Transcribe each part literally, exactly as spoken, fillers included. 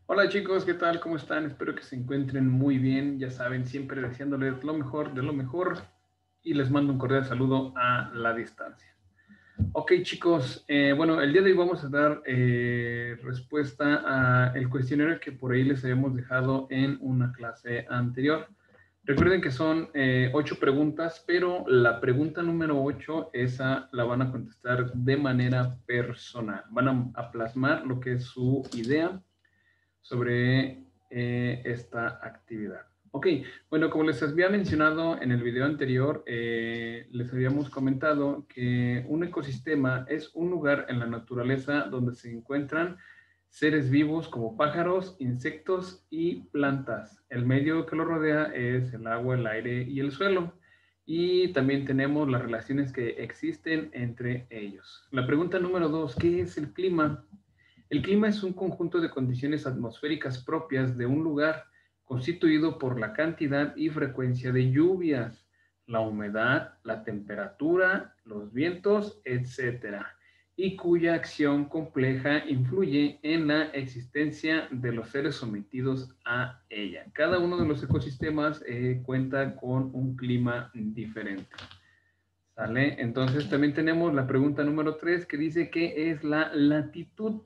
Hola chicos, ¿qué tal? ¿Cómo están? Espero que se encuentren muy bien. Ya saben, siempre deseándoles lo mejor de lo mejor y les mando un cordial saludo a la distancia. Ok chicos, eh, bueno, el día de hoy vamos a dar eh, respuesta al cuestionario que por ahí les habíamos dejado en una clase anterior. Recuerden que son eh, ocho preguntas, pero la pregunta número ocho, esa la van a contestar de manera personal. Van a, a plasmar lo que es su idea sobre eh, esta actividad. Ok, bueno, como les había mencionado en el video anterior, eh, les habíamos comentado que un ecosistema es un lugar en la naturaleza donde se encuentran seres vivos como pájaros, insectos y plantas. El medio que lo rodea es el agua, el aire y el suelo. Y también tenemos las relaciones que existen entre ellos. La pregunta número dos, ¿qué es el clima? El clima es un conjunto de condiciones atmosféricas propias de un lugar, constituido por la cantidad y frecuencia de lluvias, la humedad, la temperatura, los vientos, etcétera, y cuya acción compleja influye en la existencia de los seres sometidos a ella. Cada uno de los ecosistemas eh, cuenta con un clima diferente. ¿Sale? Entonces también tenemos la pregunta número tres que dice ¿qué es la latitud?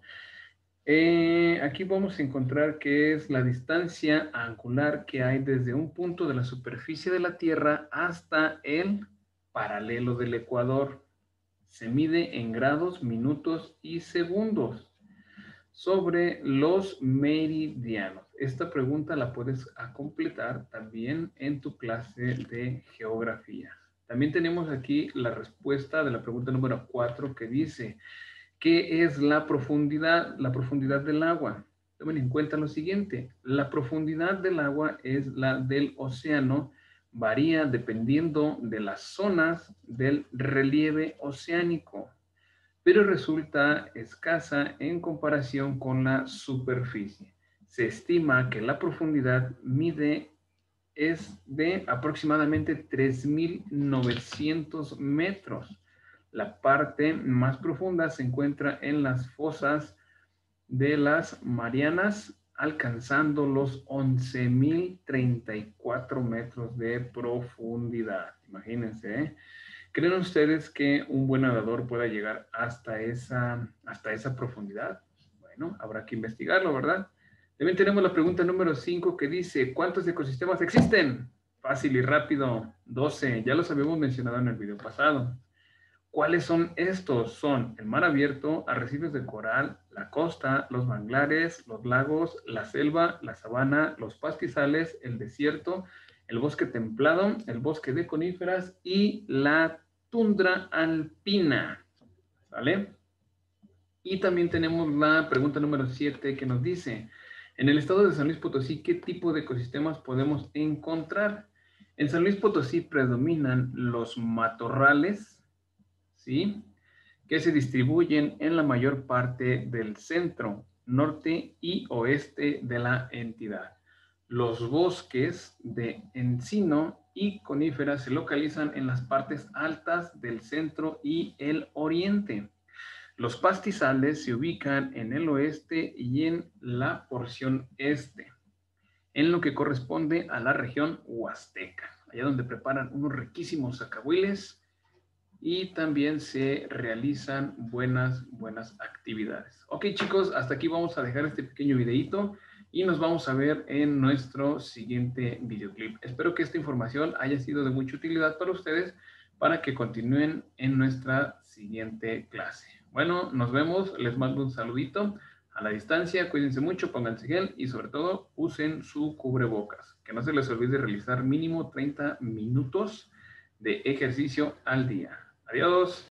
Eh, aquí vamos a encontrar que es la distancia angular que hay desde un punto de la superficie de la Tierra hasta el paralelo del Ecuador. Se mide en grados, minutos y segundos sobre los meridianos. Esta pregunta la puedes completar también en tu clase de geografía. También tenemos aquí la respuesta de la pregunta número cuatro que dice, ¿qué es la profundidad? La profundidad del agua. Tomen en cuenta lo siguiente, la profundidad del agua es la del océano, varía dependiendo de las zonas del relieve oceánico, pero resulta escasa en comparación con la superficie. Se estima que la profundidad mide es de aproximadamente tres mil novecientos metros. La parte más profunda se encuentra en las fosas de las Marianas, alcanzando los once mil treinta y cuatro metros de profundidad. Imagínense, ¿eh? ¿Creen ustedes que un buen nadador pueda llegar hasta esa, hasta esa profundidad? Bueno, habrá que investigarlo, ¿verdad? También tenemos la pregunta número cinco que dice, ¿cuántos ecosistemas existen? Fácil y rápido, doce. Ya los habíamos mencionado en el video pasado. ¿Cuáles son estos? Son el mar abierto, arrecifes de coral, la costa, los manglares, los lagos, la selva, la sabana, los pastizales, el desierto, el bosque templado, el bosque de coníferas y la tundra alpina. ¿Sale? Y también tenemos la pregunta número siete que nos dice, en el estado de San Luis Potosí, ¿qué tipo de ecosistemas podemos encontrar? En San Luis Potosí predominan los matorrales, ¿sí? Que se distribuyen en la mayor parte del centro, norte y oeste de la entidad. Los bosques de encino y coníferas se localizan en las partes altas del centro y el oriente. Los pastizales se ubican en el oeste y en la porción este, en lo que corresponde a la región huasteca, allá donde preparan unos riquísimos zacahuiles y también se realizan buenas, buenas actividades. Ok, chicos, hasta aquí vamos a dejar este pequeño videito y nos vamos a ver en nuestro siguiente videoclip. Espero que esta información haya sido de mucha utilidad para ustedes para que continúen en nuestra siguiente clase. Bueno, nos vemos. Les mando un saludito a la distancia. Cuídense mucho, pónganse gel y sobre todo usen su cubrebocas. Que no se les olvide realizar mínimo treinta minutos de ejercicio al día. Adiós.